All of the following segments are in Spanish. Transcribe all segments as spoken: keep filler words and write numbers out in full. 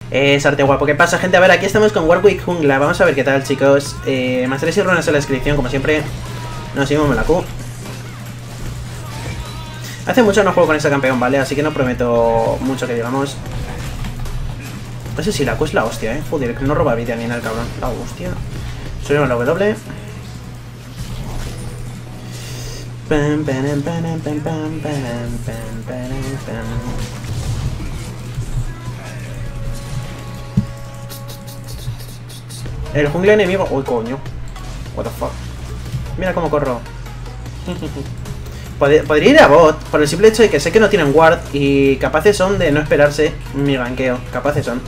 Eh, Sarte guapo, ¿qué pasa, gente? A ver, aquí estamos con Warwick Jungla. Vamos a ver qué tal, chicos. Eh, más tres y runas en la descripción, como siempre. Nos seguimos con la Q. Hace mucho no juego con ese campeón, ¿vale? Así que no prometo mucho que digamos. No sé si la Q es la hostia, ¿eh? Joder, no roba vida ni nada el cabrón. La hostia. Subimos la W. Pam, pam, pam, pam, pam, pam, pam, pam. El jungla enemigo. Uy, coño. What the fuck. Mira cómo corro. Podría ir a bot por el simple hecho de que sé que no tienen ward y capaces son de no esperarse mi ganqueo. Capaces son.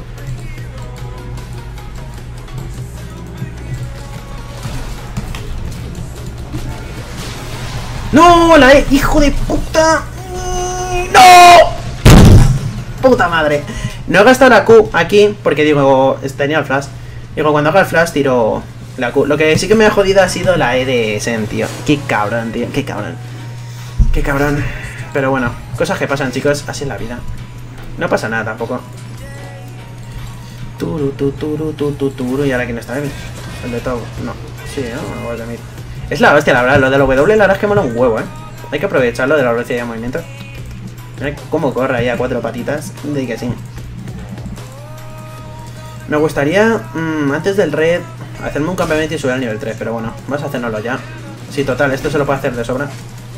¡No! ¡La E! ¡Hijo de puta! ¡No! ¡Puta madre! No he gastado la Q aquí porque digo, tenía el flash. Digo, cuando haga el flash tiro la Q. Lo que sí que me ha jodido ha sido la E de Sen, tío. Qué cabrón, tío. Qué cabrón. Qué cabrón. Pero bueno, cosas que pasan, chicos. Así es la vida. No pasa nada tampoco. Turu, tu, turu, tu, tu, turu. Y ahora quién está bien. El de todo. No. Sí, ¿no? Igual de mí. Es la hostia, la verdad. Lo de la W, la verdad es que mola un huevo, ¿eh? Hay que aprovecharlo de la velocidad de movimiento. Mira cómo corre ahí a cuatro patitas. De que sí. Me gustaría, mmm, antes del red, hacerme un campamento y subir al nivel tres. Pero bueno, vamos a hacérnoslo ya. Sí, total, esto se lo puede hacer de sobra.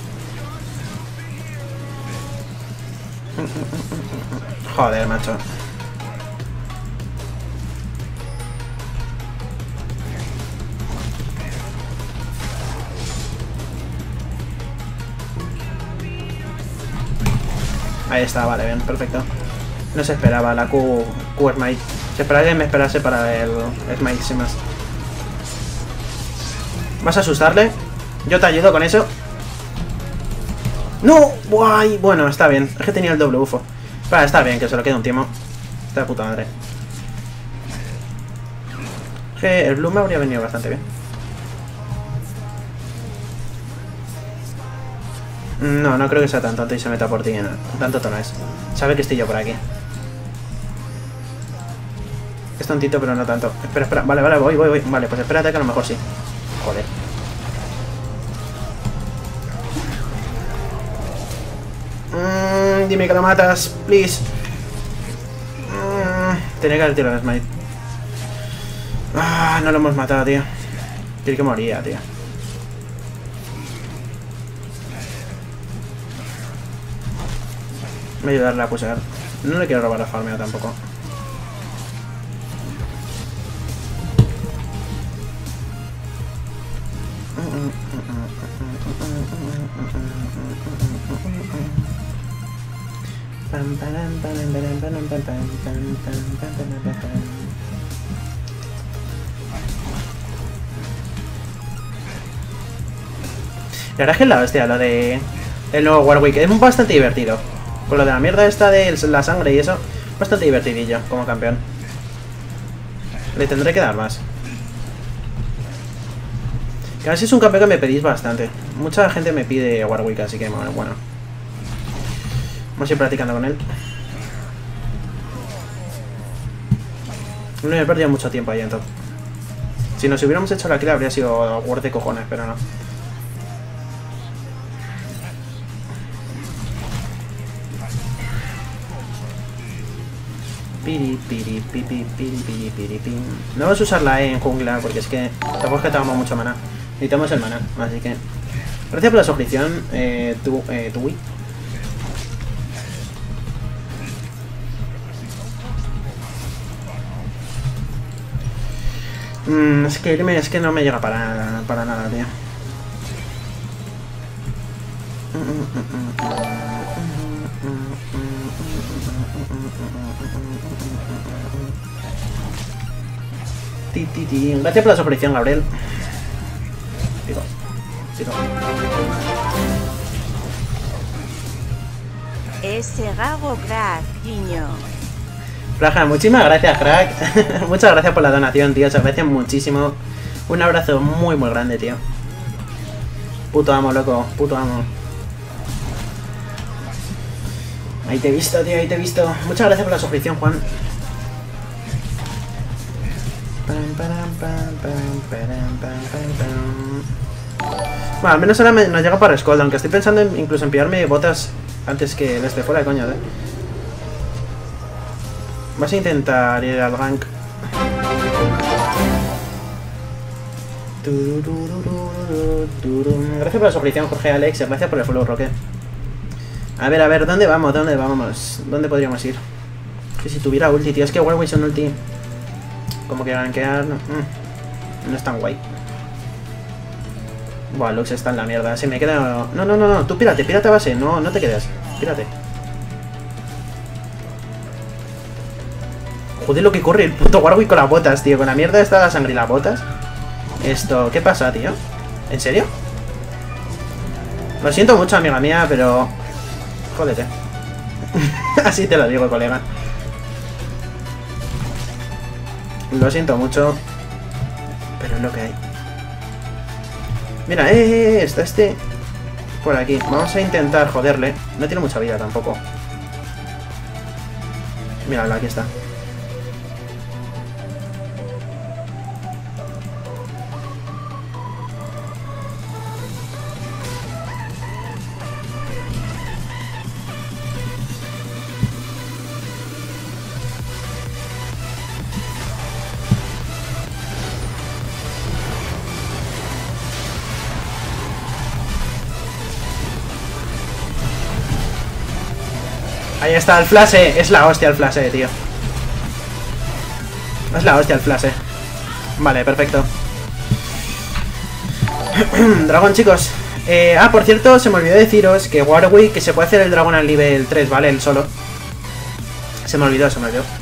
Joder, macho. Ahí está, vale, bien, perfecto. No se esperaba la Q, Q Smite. Se esperaba que me esperase para el Smite sin más. ¿Vas a asustarle? Yo te ayudo con eso. ¡No! ¡Guay! Bueno, está bien. Es que tenía el doble bufo. Vale, está bien, que se lo quede un timo. Está de puta madre. Que el blue me habría venido bastante bien. No, no creo que sea tan tonto y se meta por ti. No. Tan tonto no es. Sabe que estoy yo por aquí. Es tontito, pero no tanto. Espera, espera. Vale, vale, voy, voy, voy. Vale, pues espérate que a lo mejor sí. Joder. Mm, dime que lo matas, please. Mm, tenía que haber tirado el smite. Ah, no lo hemos matado, tío. Tiene que moría, tío. Me voy a ayudarle a pusear. No le quiero robar la farmea tampoco. La verdad es que la hostia, lo de el nuevo Warwick es bastante divertido. Con lo de la mierda esta de la sangre y eso, bastante divertidillo como campeón. Le tendré que dar más. Que a ver si es un campeón que me pedís bastante. Mucha gente me pide Warwick, así que bueno, bueno. Vamos a ir practicando con él. No he perdido mucho tiempo ahí entonces. Si nos hubiéramos hecho la kill habría sido worth de cojones, pero no. Piri, piri, piri, piri, piri, piri, piri. No vamos a usar la E en jungla porque es que tampoco es que tengamos mucho mana. Necesitamos el mana, así que... Gracias por la suscripción, eh, tu, eh, Tui. Mm, es que irme, es que no me llega para, para nada, tío. Ti, ti, ti. Gracias por la suscripción, Gabriel. Tiro, tiro. Ese gago crack, guiño. Plaja, muchísimas gracias, crack. Muchas gracias por la donación, tío. Se aprecia muchísimo. Un abrazo muy, muy grande, tío. Puto amo, loco. Puto amo. Ahí te he visto, tío. Ahí te he visto. Muchas gracias por la suscripción, Juan. Bueno, al menos ahora me, nos llega para Scold, aunque estoy pensando en, incluso en pillarme botas antes que el este fuera de coño, ¿eh? Vas a intentar ir al gank. Gracias por la suscripción, Jorge Alex, y gracias por el follow, Roque. A ver, a ver, ¿dónde vamos? ¿Dónde vamos? ¿Dónde podríamos ir? Que si tuviera ulti, tío, es que Warwick son ulti. Como que gankear... No, no es tan guay. Buah, Lux está en la mierda. Se me queda... No, no, no, no. Tú pírate, pírate a base. No, no te quedes. Pírate. Joder, lo que corre el puto Warwick con las botas, tío. Con la mierda está la sangre y las botas. Esto... ¿Qué pasa, tío? ¿En serio? Lo siento mucho, amiga mía, pero... Jódete. Así te lo digo, colega. Lo siento mucho. Pero es lo que hay. Mira, eh, eh, está este por aquí. Vamos a intentar joderle. No tiene mucha vida tampoco. Míralo, aquí está. Ahí está el flash, es la hostia el flash, tío. Es la hostia el flash. Vale, perfecto. Dragón, chicos. eh, Ah, por cierto, se me olvidó deciros que Warwick, que se puede hacer el dragón al nivel tres, ¿vale? El solo. Se me olvidó, se me olvidó.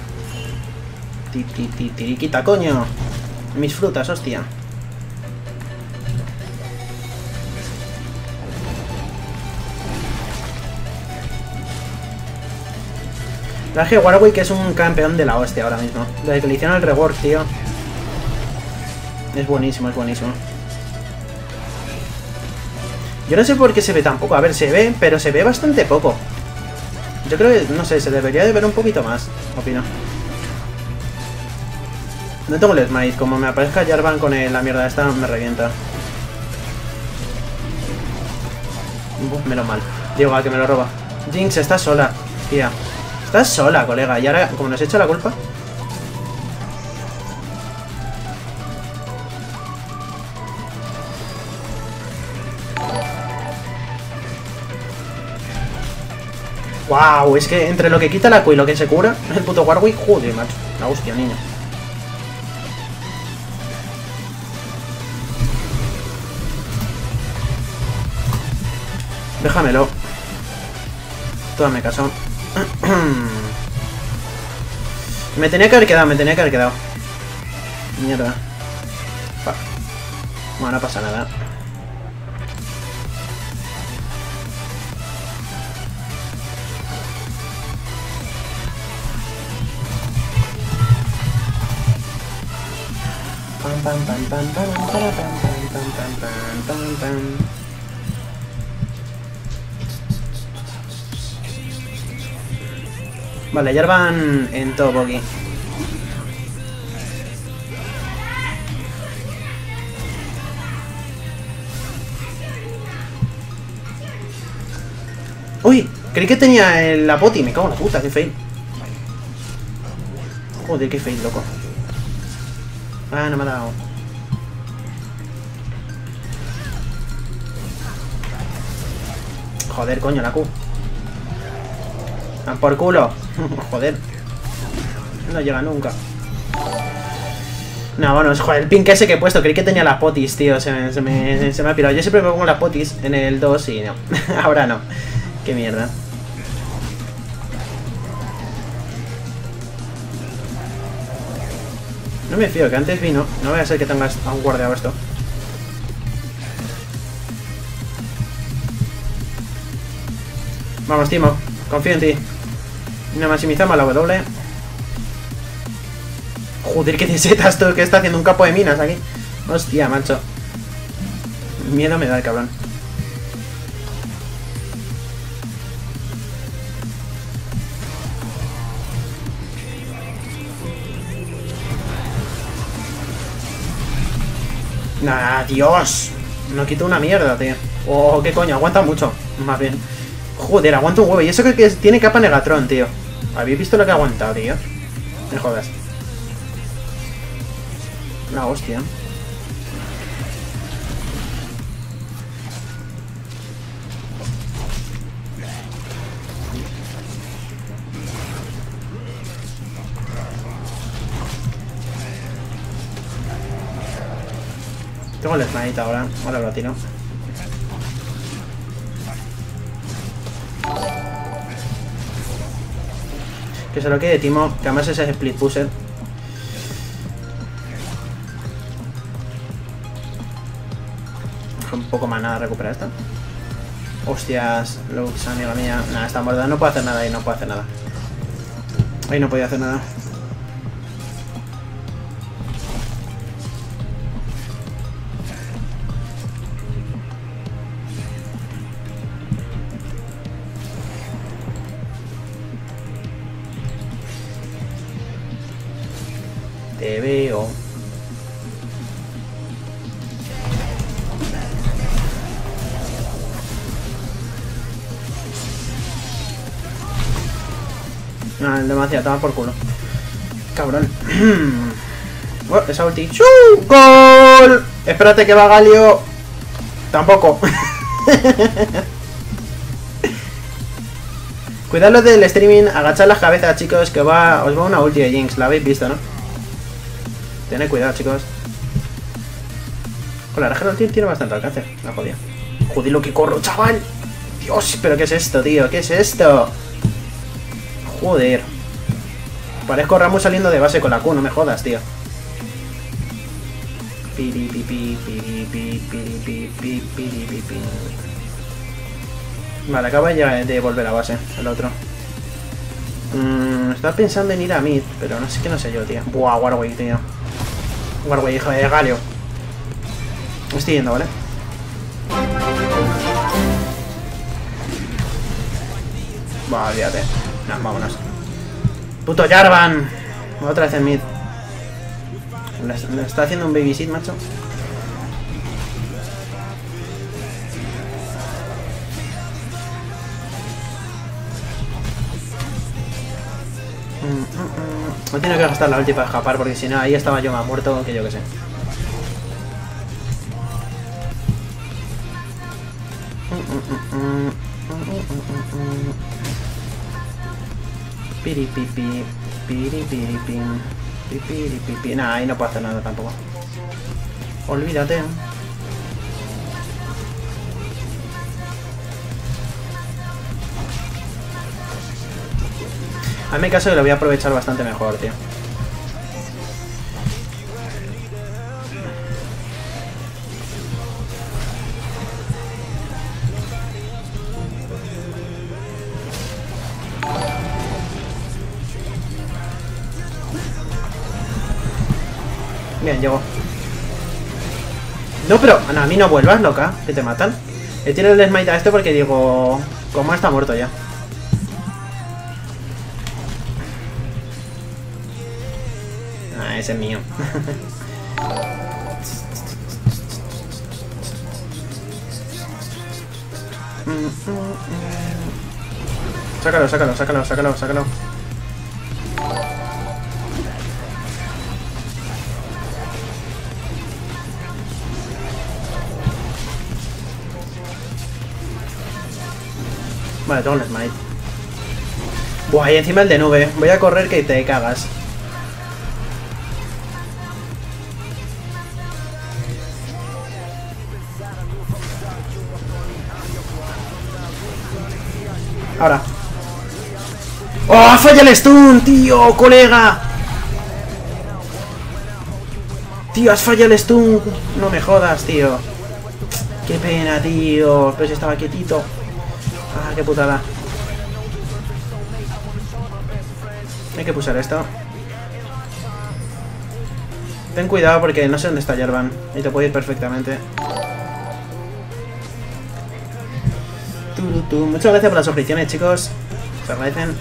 Tiriquita, coño. Mis frutas, hostia. La verdad es que Warwick es un campeón de la hostia ahora mismo. Desde que le hicieron el rework, tío. Es buenísimo, es buenísimo. Yo no sé por qué se ve tan poco. A ver, se ve, pero se ve bastante poco. Yo creo que, no sé, se debería de ver un poquito más, opino. No tengo el smite. Como me aparezca Jarvan con el, la mierda esta, me revienta. Uf, menos mal. Digo, a que me lo roba. Jinx, estás sola, tía. Estás sola, colega. Y ahora, como nos echa la culpa... Wow, es que entre lo que quita la Q y lo que se cura, el puto Warwick, joder, macho. La hostia, niño. Déjamelo. Todo me caso. Me tenía que haber quedado, me tenía que haber quedado. Mierda. Bueno, no pasa nada. Pam pam pam pam pam pam pam pam pam pam pam. Vale, Jarvan en top aquí. Uy, creí que tenía el, la poti, me cago en la puta, qué fail. Joder, qué fail, loco. Ah, no me ha dado. Joder, coño, la Q. Ah, por culo. Joder. No llega nunca. No, bueno, es joder, el ping ese que he puesto. Creí que tenía las potis, tío. Se me, se me, se me ha pirado. Yo siempre me pongo las potis en el dos y no. Ahora no. Qué mierda. No me fío, que antes vino. No voy a ser que tengas aún guardado esto. Vamos, Timo. Confío en ti. No maximizamos la W. Joder, qué desetas tú, que está haciendo un capo de minas aquí. Hostia, macho. Miedo me da el cabrón. Nah, Dios. No quito una mierda, tío. Oh, qué coño, aguanta mucho. Más bien. Joder, aguanta un huevo. Y eso que, que tiene capa Negatron, tío. ¿Habéis visto lo que ha aguantado, tío? Me jodas. La hostia. Tengo el smite ahora. Ahora lo tiro. Que se lo quede Timo, que además ese es split pusher. Un poco más nada recuperar esta. Hostias, Lux, amiga mía. Nada, está muerta, no puedo hacer nada ahí, no puedo hacer nada. Ahí no podía hacer nada. Te veo. No, demasiado, toma por culo. Cabrón. Oh, esa ulti. ¡Shuu! ¡Gol! Espérate que va Galio. Tampoco. Cuidado del streaming, agachad las cabezas, chicos, que va, os va una ulti de Jinx, la habéis visto, ¿no? Tened cuidado, chicos. Con la verdad que la ulti tiene bastante alcance, la jodía. Joder, lo que corro, chaval. Dios, pero ¿qué es esto, tío? ¿Qué es esto? Joder. Parezco Ramos saliendo de base con la Q, no me jodas, tío. Piri, pi, pi, piri, pi, piri, pi, pi, piri, pi, pi. Vale, acaba ya de volver a base, el otro. Mm, estaba pensando en ir a mid, pero no sé qué no sé yo, tío. Buah, Warwick, tío. Warwick, hijo de Galio. Estoy yendo, ¿vale? Buah, olvídate. No, vámonos. Puto Jarvan. Otra vez en mid. Le está haciendo un babysit, macho. No tiene que gastar la ulti para escapar, porque si no, ahí estaba yo más muerto que yo que sé. Piripipi, piripiripim, pipiripipi. Nah, ahí no puedo hacer nada tampoco. Olvídate. Hazme caso que lo voy a aprovechar bastante mejor, tío. Bien, llego. No, pero no, a mí no vuelvas, loca, que te matan. Le tiro el smite a este porque digo... ¿Cómo está muerto ya? Ah, ese es mío. Sácalo, sácalo, sácalo, sácalo, sácalo. Vale, tengo un smite. Buah, y encima el de nube. Voy a correr que te cagas. Ahora. ¡Oh, falla el stun, tío, colega! Tío, has fallado el stun. No me jodas, tío. Qué pena, tío. Pero si estaba quietito. Ah, qué putada. Hay que pulsar esto. Ten cuidado porque no sé dónde está Jarvan. Y te puede ir perfectamente. Muchas gracias por las suscripciones, chicos. Se agradecen.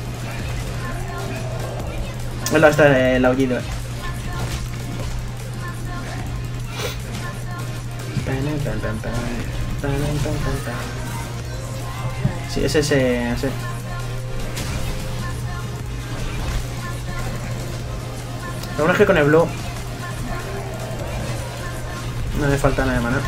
Hola, está el aullido. Sí, es ese... ese. Lo bueno es que con el blue no le falta nada de mana.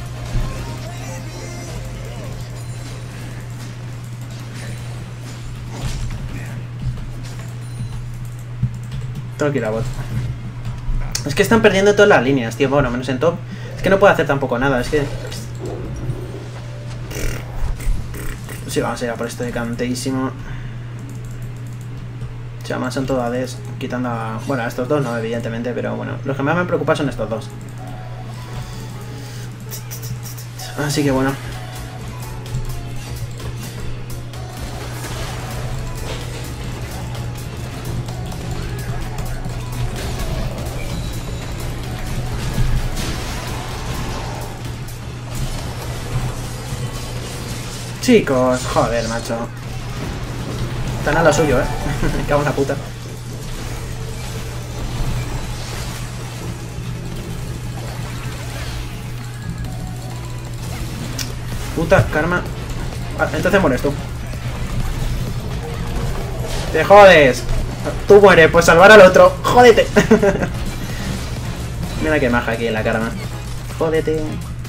Tengo que ir a bot. Es que están perdiendo todas las líneas, tío. Bueno, menos en top. Es que no puedo hacer tampoco nada. Es que... Sí, vamos a ir a por esto decanteísimo. Sí, además son todos A Ds. Quitando a... Bueno, a estos dos no, evidentemente. Pero bueno, los que más me preocupan son estos dos. Así que bueno. Chicos, joder, macho. Están a lo suyo, eh. Me cago en la puta. Puta, karma. Ah, entonces mueres tú. Te jodes. Tú mueres, pues salvar al otro. Jódete. Mira que maja aquí en la karma. Jódete.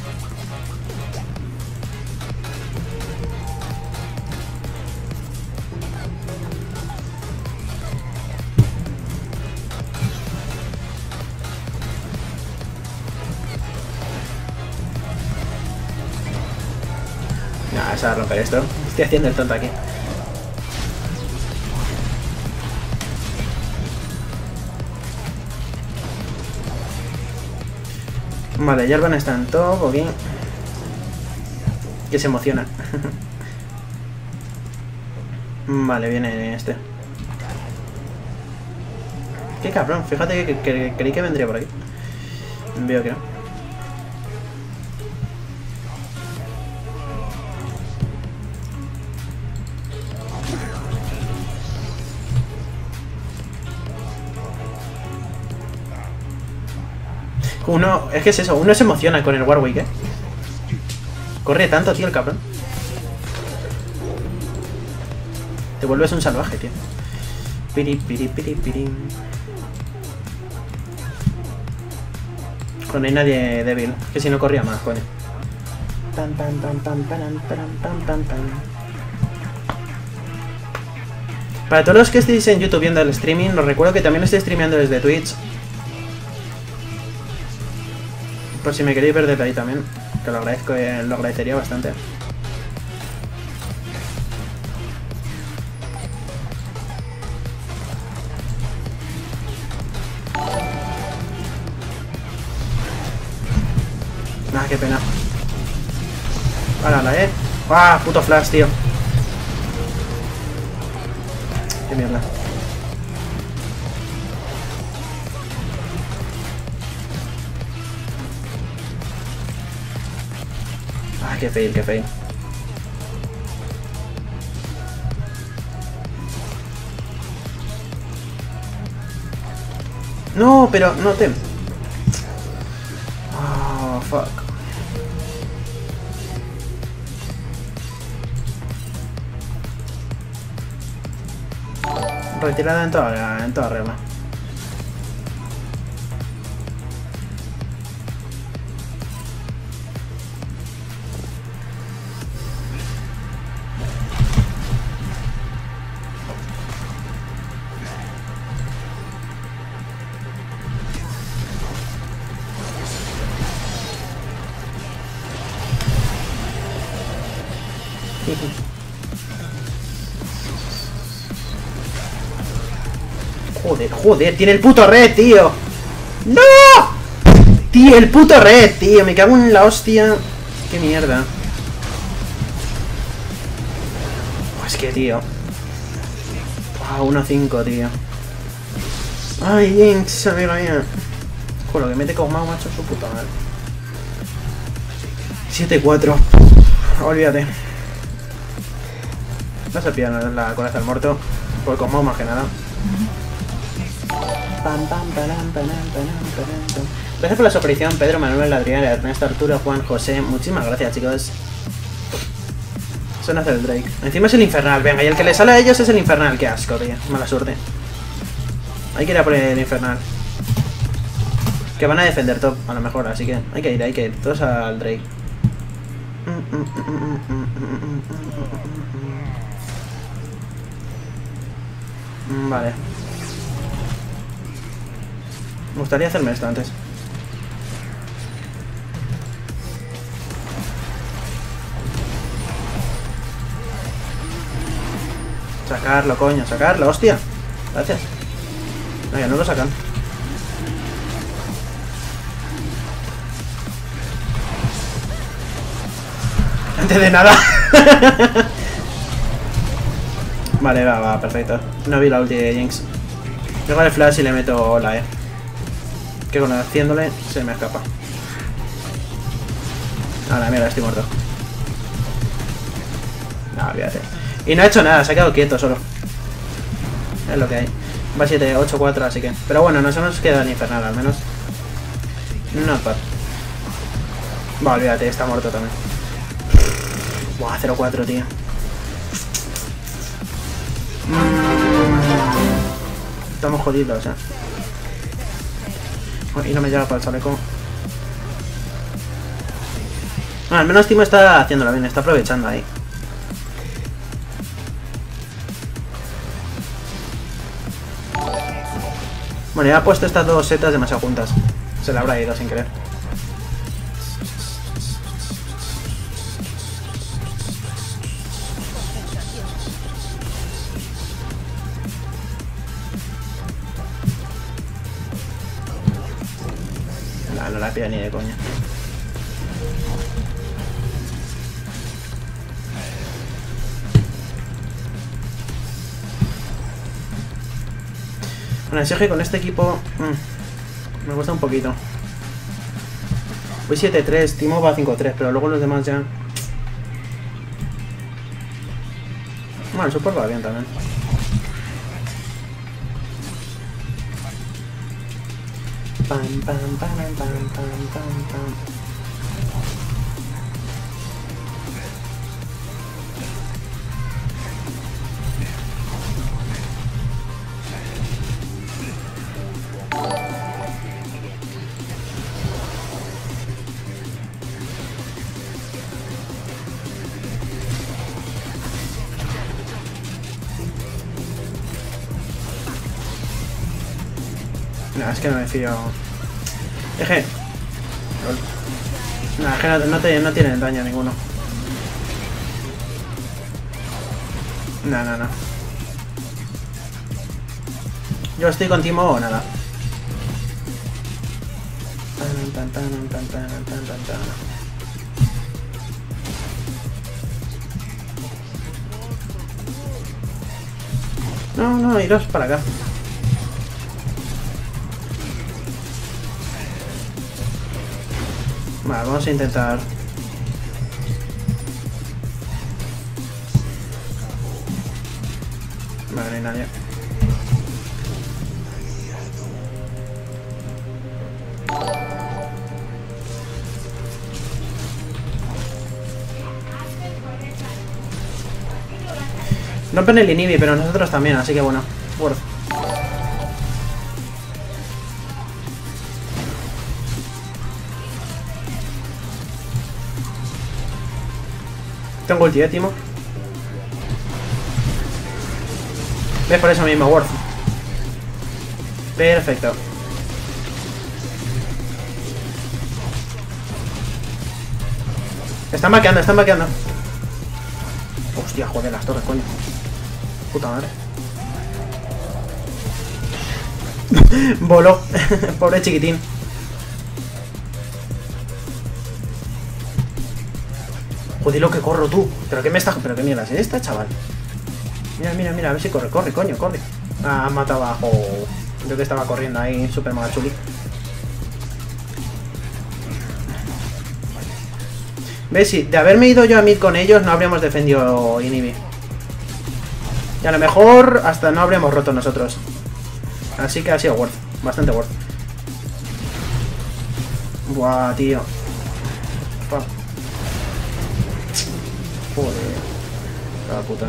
Nah, se va a romper esto. Estoy haciendo el tonto aquí. Vale, Jarvan está en top, o bien. Que se emociona. Vale, viene este. Qué cabrón, fíjate que, que, que creí que vendría por aquí. Veo que no. Uno, es que es eso, uno se emociona con el Warwick, ¿eh? Corre tanto, tío, el cabrón. Te vuelves un salvaje, tío. Piri, piri, piri, piri. Bueno, no hay nadie débil. Que si no corría más, coño. Pam, pam, pam, pam, pam, pam, pam, pam, pam. Para todos los que estéis en YouTube viendo el streaming, os recuerdo que también estoy streameando desde Twitch. Por si me queréis ver desde ahí también, que lo agradezco, eh, lo agradecería bastante. Ah, qué pena. Ahora, eh. Ah, puto flash, tío. Qué mierda. Ah, qué fail, qué fail. No, pero no te... Oh, fuck. Retirada en toda, en toda regla. Joder, joder, tiene el puto red, tío. ¡No! Tío, el puto red, tío. Me cago en la hostia. Qué mierda. Es que, tío. Ah, uno cinco, tío. Ay, Jinx, amiga mía. Con lo que mete como macho, su puta madre. siete cuatro. Olvídate. Vas a pillar la coraza al muerto. Por Cosmo más que nada. Pam, pam, param, param, param, param, pam. Gracias por la suscripción, Pedro, Manuel, Adrián, Ernesto, Arturo, Juan, José. Muchísimas gracias, chicos. Son hacer el Drake. Encima es el infernal, venga, y el que le sale a ellos es el infernal. Qué asco, tío. Mala suerte. Hay que ir a por el infernal. Que van a defender top, a lo mejor, así que hay que ir, hay que ir. Todos al Drake. Vale. Me gustaría hacerme esto antes. Sacarlo, coño, sacarlo, hostia. Gracias. No, ya no lo sacan. Antes de nada. Vale, va, va, perfecto. No vi la ulti de Jinx. Luego el flash y le meto la E. Que con haciéndole se me escapa. A la mierda, estoy muerto. No, olvídate. Y no ha hecho nada, se ha quedado quieto solo. Es lo que hay. Va siete, ocho, cuatro, así que... Pero bueno, no se nos queda el infernal, al menos. Not bad. Va, olvídate, está muerto también. Buah, cero cuatro, tío. Mm. Estamos jodidos, eh. Y no me llega para el chaleco. Ah, al menos Timo está haciéndolo bien, está aprovechando ahí. Bueno, ya ha puesto estas dos setas demasiado juntas. Se la habrá ido sin querer. No, no la pilla ni de coña. Bueno, si es que con este equipo mmm, me cuesta un poquito. Voy siete tres, Timo va cinco tres, pero luego los demás ya... Bueno, el support va bien también. Pam, pam, pam, pam, pam, pam, pam. No, es que no me fío. Es que... No, es que no, no, te, no tienen daño ninguno. No, no, no. Yo estoy con Timo o nada. Tan, tan, tan, tan, tan, tan, tan, tan. No, no, iros para acá. Vale, vamos a intentar... Vale, no hay nadie. Rompen el inhibi, pero nosotros también, así que bueno, worth. Tengo ulti, eh, Timo. ¿Ves? Por eso mismo, worth. Perfecto. Están vaqueando, están vaqueando. Hostia, joder, las torres, coño. Puta madre. Voló. Pobre chiquitín. Joder, lo que corro, tú. ¿Pero qué me estás...? ¿Pero qué mierda es esta, chaval? Mira, mira, mira, a ver si corre, corre, coño, corre. Ah, ha matado abajo. Yo que estaba corriendo ahí, super mega chuli. ¿Ves? Si de haberme ido yo a mid con ellos, no habríamos defendido inhibi. Y a lo mejor hasta no habríamos roto nosotros. Así que ha sido worth. Bastante worth. Buah, tío. Fuck. Joder. La puta.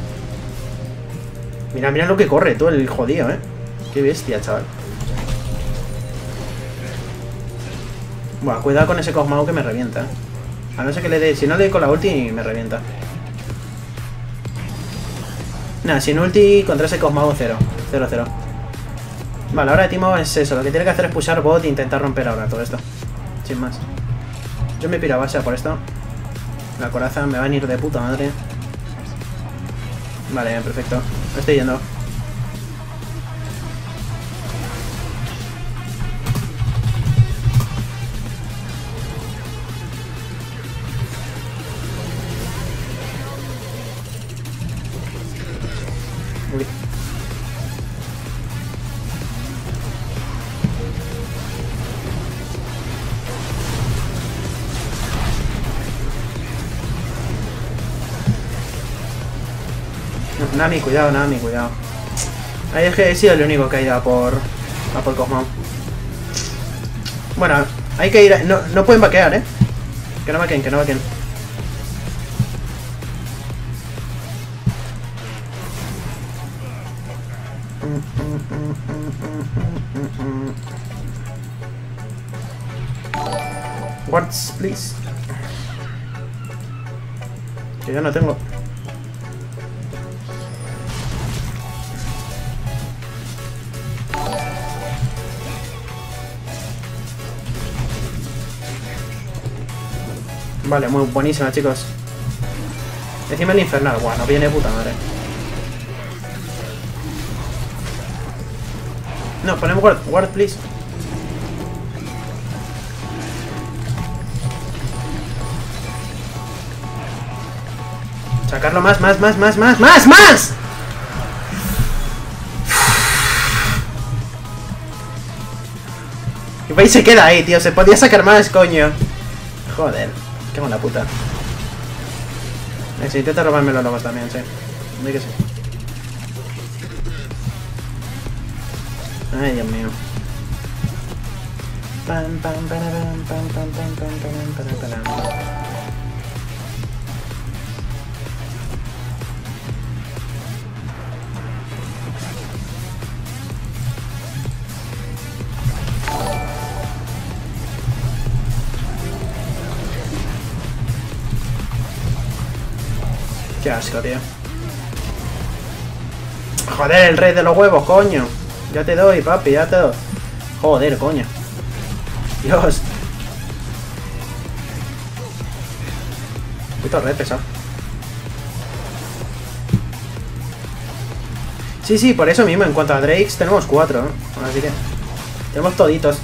Mira, mira lo que corre, todo el jodido, eh. Qué bestia, chaval. Buah, cuidado con ese Cosmao que me revienta, eh. A no ser que le dé... Si no le dé con la ulti, me revienta. Nada, sin ulti contra ese Cosmao cero. Cero, cero. Vale, ahora Timo es eso. Lo que tiene que hacer es pushar bot e intentar romper ahora todo esto. Sin más. Yo me piro a base por esto. La coraza me va a venir de puta madre. Vale, perfecto. Me estoy yendo. Uy. No, Nami, cuidado, Nami, cuidado. Ahí es que he sido el único que ha ido a por... a por Cosmo. Bueno, hay que ir a... No, no pueden vaquear, eh. Que no vaqueen, que no vaqueen. Wards, please. Que yo no tengo. Vale, muy buenísima, chicos. Encima el infernal, guau, no viene puta madre. No, ponemos ward, ward, please. Sacarlo más, más, más, más, más, más, más. Y veis, se queda ahí, tío. Se podía sacar más, coño. Joder, qué buena puta. Eh, si intenta robarme los lobos también, sí. Di que sí. Ay, Dios mío. Pam, pam, pam, pam, pam, pam, pam, pam, pam, pam. Qué asco, tío. Joder, el rey de los huevos, coño. Ya te doy, papi, ya te doy. Joder, coño. Dios. Puto red pesado. Sí, sí, por eso mismo. En cuanto a Drakes, tenemos cuatro, ¿no? Así que... tenemos toditos.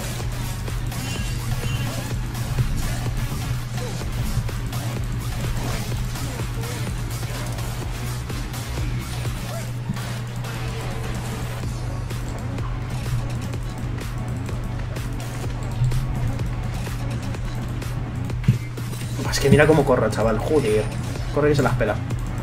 Es que mira cómo corre, chaval. Joder. Corre y se las pela.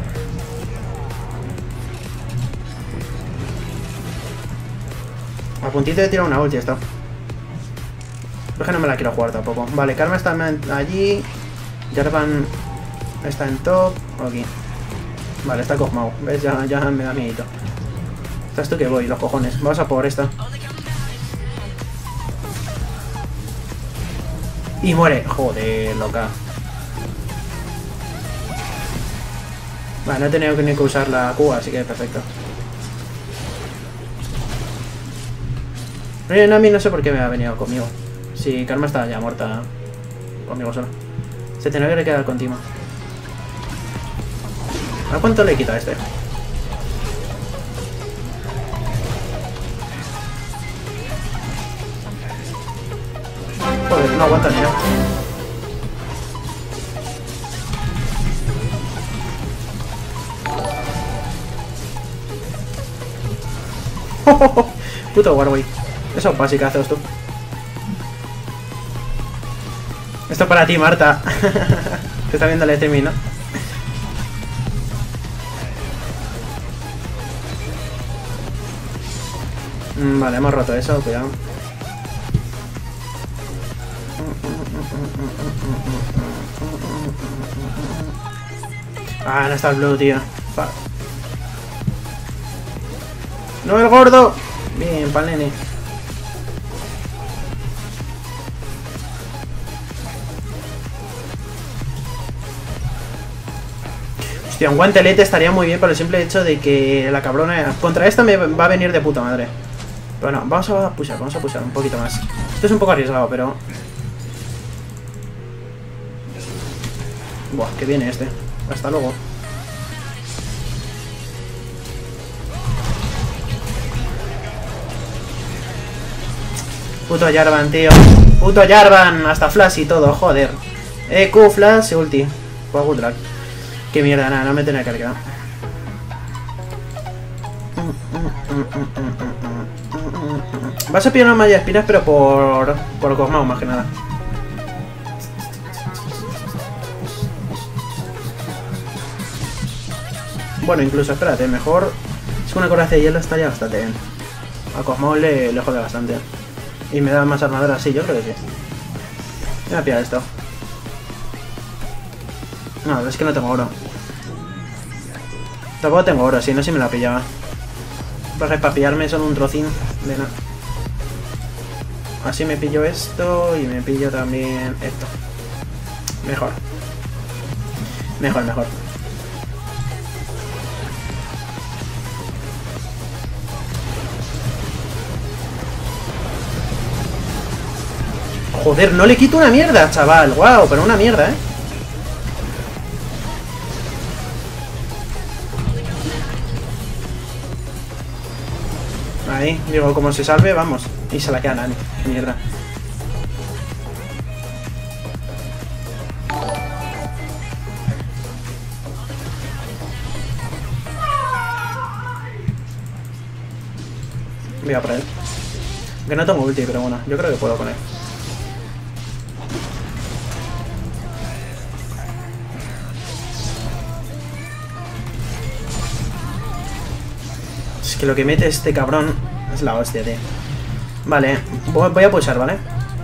A puntito de tirar una ulti esto. Pero es que no me la quiero jugar tampoco. Vale, Karma está allí. Jarvan está en top. Aquí. Vale, está Cosmao. ¿Ves? Ya, ya me da miedito. Estás tú que voy, los cojones. Vamos a por esta. Y muere. Joder, loca. Vale, no he tenido ni que usar la Q, así que perfecto. Nami no sé por qué me ha venido conmigo. Si Karma está ya muerta conmigo solo. Se tendría que quedar contigo. ¿A cuánto le quita este? Joder, no aguanta ni nada. Puto Warwick. Eso es básica, haces tú. Esto es para ti, Marta. Que está viendo el streaming, ¿no? Mm, vale, hemos roto eso, cuidado. Ah, no está el blue, tío. Fuck. ¡No, el gordo! Bien, pa'l nene. Hostia, un guantelete estaría muy bien por el simple hecho de que la cabrona... Contra esta me va a venir de puta madre. Pero no, vamos a pushar, vamos a pushar un poquito más. Esto es un poco arriesgado, pero... Buah, que viene este. Hasta luego. Puto Jarvan, tío. Puto Jarvan. Hasta flash y todo, joder. E Q, flash y ulti. Pues good luck. Qué mierda, nada, no me tenía que cargar. Vas a pillar una malla de espinas, pero por... Por Cosmao, más que nada. Bueno, incluso, espérate, mejor... Es que una coraza de hielo estaría bastante bien. A Cosmao le, le jode bastante. Y me da más armadura, sí, yo creo que sí. Voy a pillar esto. No, es que no tengo oro. Tampoco tengo oro, si no, si me la pillaba. Porque para pillarme son un trocín de nada. Así me pillo esto y me pillo también esto. Mejor. Mejor, mejor. Joder, no le quito una mierda, chaval. Wow, pero una mierda, ¿eh? Ahí, digo, como se salve, vamos. Y se la queda Nani. Mierda. Voy a por él. Que no tengo ulti, pero bueno, yo creo que puedo con él. Es que lo que mete este cabrón es la hostia, tío. Vale, voy a pushar, ¿vale?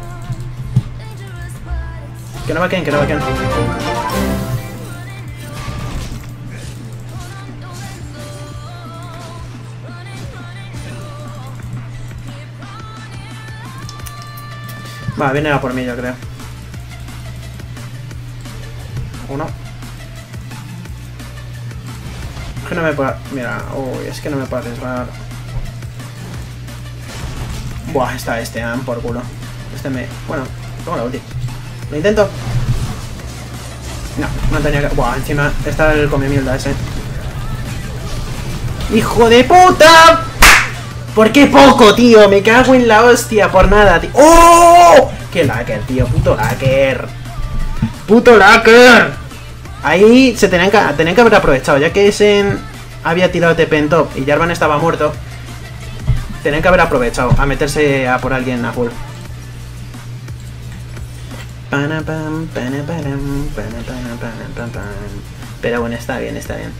Que no vaqueen, que no vaqueen. Va, viene a por mí, yo creo. Uno. Es que no me puedo... Mira, uy, es que no me puedo arriesgar. Buah, está este, ah, por culo. Este me... Bueno, pongo la ulti. Lo intento. No, no tenía que... Buah, encima está el come mierda ese. ¡Hijo de puta! ¿Por qué poco, tío? Me cago en la hostia por nada, tío. ¡Oh! ¡Qué lacker, tío! ¡Puto lacker! ¡Puto lacker! Ahí se tenían que, tenían que haber aprovechado, ya que ese había tirado T P en top y Jarvan estaba muerto. Tenían que haber aprovechado a meterse a por alguien a full. Pero bueno, está bien, está bien.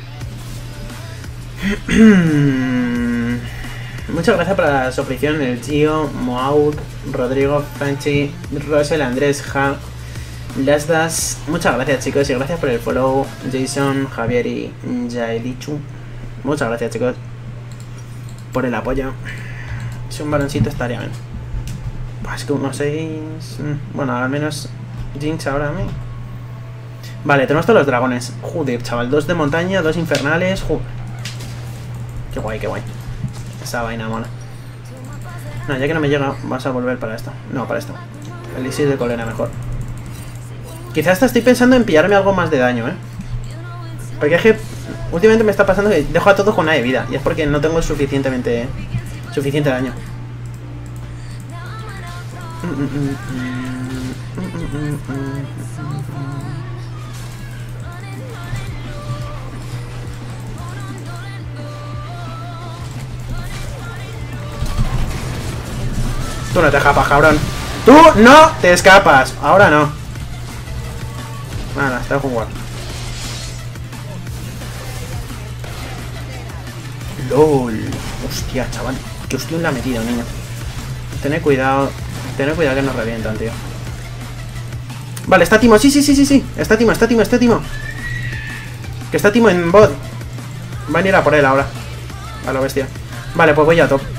Muchas gracias por la suscripción, el Gio, Moaud, Rodrigo, Franchi, Rosel, Andrés, Ja, Lasdas. Muchas gracias, chicos, y gracias por el follow, Jason, Javier y Jaelichu. Muchas gracias, chicos, por el apoyo. Si un baloncito estaría bien. Pues que unos seis... Bueno, al menos Jinx ahora a mí. Vale, tenemos todos los dragones. Joder, chaval, dos de montaña, dos infernales. Joder. Qué guay, qué guay. Esa vaina mola. No, ya que no me llega, vas a volver para esto. No, para esto. El elixir de cólera mejor. Quizás hasta estoy pensando en pillarme algo más de daño, ¿eh? Porque es que últimamente me está pasando que dejo a todos con una de vida. Y es porque no tengo suficientemente suficiente daño. Tú no te escapas, cabrón. ¡Tú no te escapas! Ahora no. Nada, está jugando. LOL. Hostia, chaval. Que hostia la ha metido, niño. Tened cuidado. Tened cuidado que nos revientan, tío. Vale, está Timo. Sí, sí, sí, sí, sí. Está Timo, está Timo, está Timo. Que está Timo en bot. Van a ir a por él ahora. A lo bestia. Vale, pues voy a top.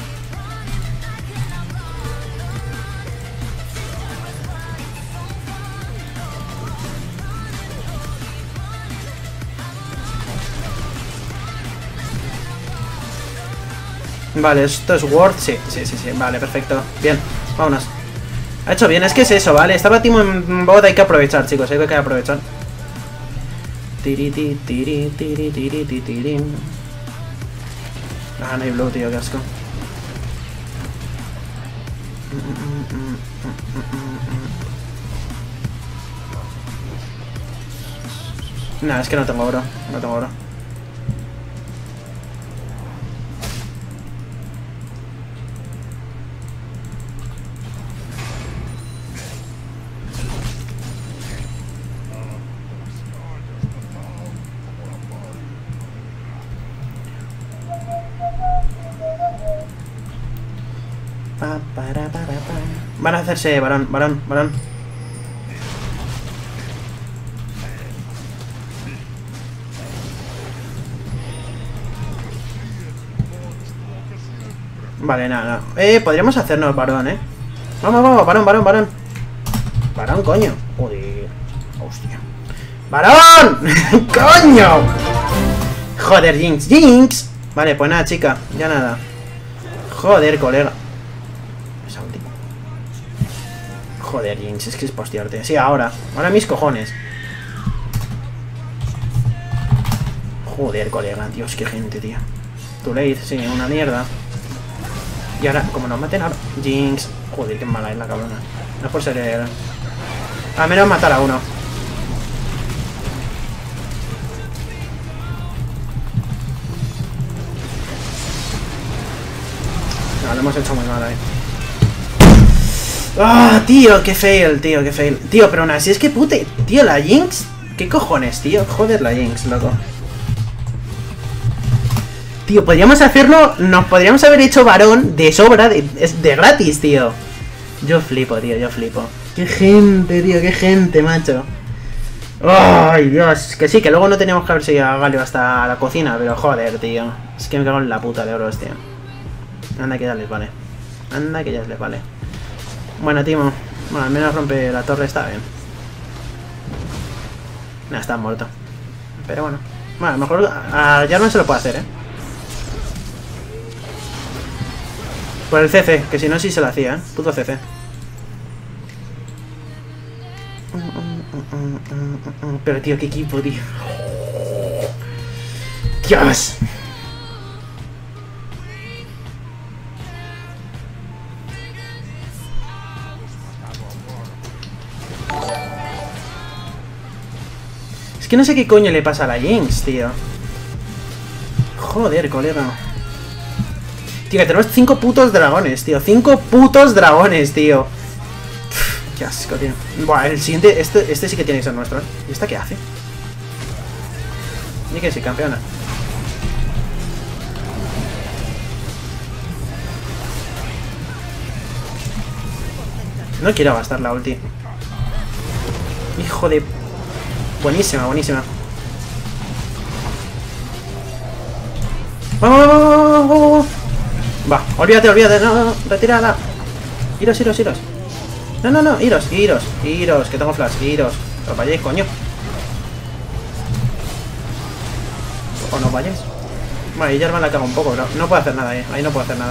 Vale, esto es Ward. Sí, sí, sí, sí. Vale, perfecto. Bien, vámonos. Ha hecho bien, es que es eso, ¿vale? Estaba Timo en bot, hay que aprovechar, chicos. Hay que aprovechar. Tiri, tiri, tiri, tiri, tiri, tiri, tiri. Ah, no hay blue, tío, qué asco. Nah, es que no tengo oro. No tengo oro. Pa, para, para, para. Van a hacerse varón, varón, varón. Vale, nada, nada. Eh, podríamos hacernos varón, eh. Vamos, vamos, varón, varón, varón. Varón, coño. Joder. Hostia. ¡Varón! ¡Coño! Joder, Jinx, Jinx. Vale, pues nada, chica. Ya nada. Joder, colega. Esa ulti. Joder, Jinx, es que es postearte. Sí, ahora. Ahora mis cojones. Joder, colega. Dios, qué gente, tío. Tu late, sí, una mierda. Y ahora, como nos maten ahora... Jinx. Joder, qué mala es la cabrona. No es por ser el... A menos matar a uno. No, lo hemos hecho muy mal ahí. ¡Ah, tío! ¡Qué fail, tío! ¡Qué fail! Tío, pero aún así es que pute... Tío, la Jinx... ¿Qué cojones, tío? Joder, la Jinx, loco. Tío, podríamos hacerlo... Nos podríamos haber hecho varón de sobra, de, de gratis, tío. Yo flipo, tío, yo flipo. Qué gente, tío, qué gente, macho. ¡Ay, Dios! Que sí, que luego no teníamos que haber seguido a Galio hasta la cocina, pero joder, tío. Es que me cago en la puta de oros, tío. Anda que ya les vale. Anda que ya les vale. Bueno, Timo. Bueno, al menos rompe la torre, está bien. Nah, está muerto. Pero bueno. Bueno, a lo mejor a Jarvan se lo puede hacer, eh. Por el C C, que si no sí se lo hacía, ¿eh? Puto C C. Pero tío, qué equipo, tío. Dios. Es que no sé qué coño le pasa a la Jinx, tío. Joder, colega. Tío, que tenemos cinco putos dragones, tío. Cinco putos dragones, tío. Uf, qué asco, tío. Buah, el siguiente... Este, este sí que tiene que ser nuestro, ¿eh? ¿Y esta qué hace? Ni que sí, campeona. No quiero gastar la ulti. Hijo de... Buenísima, buenísima. ¡Vamos, vamos, vamos, vamos! Va, olvídate, olvídate, no, no, no, retírala. Iros, iros, iros. No, no, no, iros, iros, iros, que tengo flash, iros. No vayáis, coño. O no vayáis. Vale, y Jarvan la cago un poco, pero no puedo hacer nada ahí, ahí no puedo hacer nada.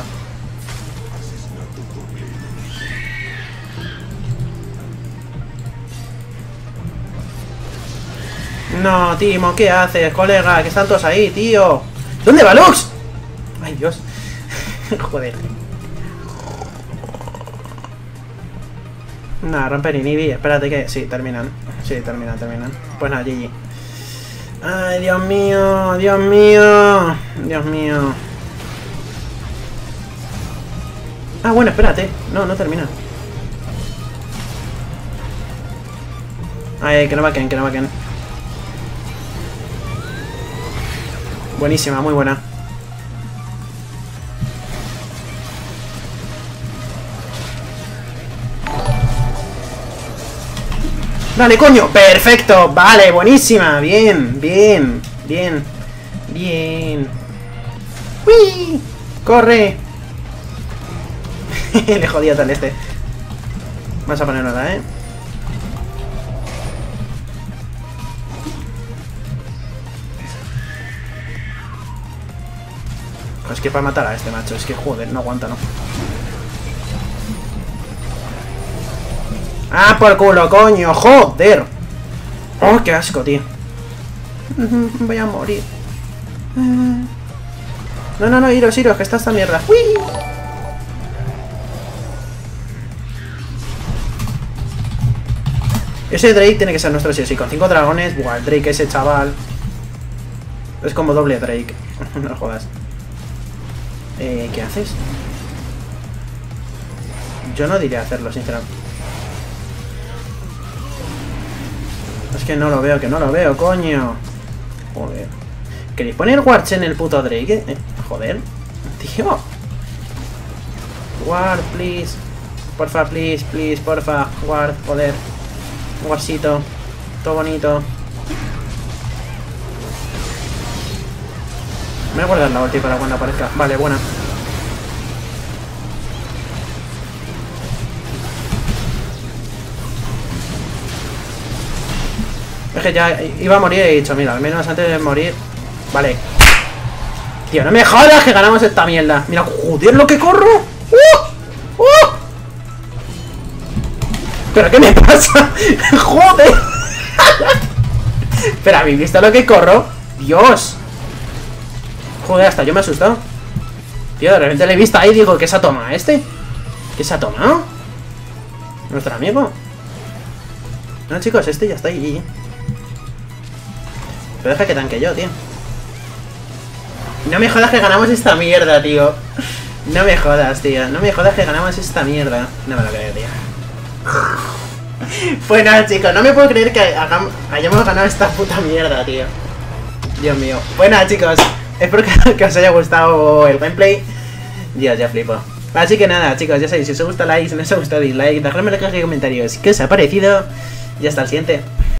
No, Timo, ¿qué haces, colega? Que están todos ahí, tío. ¿Dónde va Lux? Ay, Dios. Joder. Nada, romper inhibi. Espérate que... Sí, terminan. Sí, terminan, terminan. Pues nada, G G. Ay, Dios mío, Dios mío. Dios mío. Ah, bueno, espérate. No, no termina. Ay, que no vaquen, que no vaquen. Buenísima, muy buena. Dale, coño. Perfecto. Vale, buenísima. Bien, bien, bien, bien. ¡Uy! ¡Corre! Le jodía tal este. Vamos a poner nada, ¿eh? Es que para matar a este macho, es que joder, no aguanta, ¿no? ¡Ah, por culo, coño! ¡Joder! ¡Oh, qué asco, tío! Voy a morir. No, no, no, iros, iros, que está esta mierda. ¡Uy! Ese Drake tiene que ser nuestro sí o sí. Con cinco dragones, buah, el Drake ese chaval. Es como doble Drake. No jodas. Eh, ¿qué haces? Yo no diría hacerlo, sinceramente. Es que no lo veo, que no lo veo, coño. Joder. ¿Queréis poner wards en el puto Drake? Eh, joder. Tío. Ward, please. Porfa, please, please, porfa. Ward, joder. Guasito. Todo bonito. Me voy a guardar la ulti para cuando aparezca. Vale, buena. Es que ya iba a morir y he dicho, mira, al menos antes de morir. Vale. Tío, no me jodas que ganamos esta mierda. Mira, joder, lo que corro. ¡Uh! ¡Uh! ¿Pero qué me pasa? ¡Joder! Pero ¿habéis visto lo que corro? ¡Dios! Joder, hasta yo me he asustado. Tío, de repente le he visto ahí y digo, ¿qué se ha tomado este? ¿Qué se ha tomado? Nuestro amigo. No, chicos, este ya está ahí. Pero deja que tanque yo, tío. No me jodas que ganamos esta mierda, tío. No me jodas, tío. No me jodas que ganamos esta mierda. No me lo creo, tío. Pues nada, chicos, no me puedo creer que hagamos, hayamos ganado esta puta mierda, tío. Dios mío. Pues nada, chicos, espero que, que os haya gustado el gameplay. Dios, ya flipo. Así que nada, chicos, ya sabéis, si os gusta like, si no os gusta dislike, dejadme en la caja de comentarios qué os ha parecido. Y hasta el siguiente.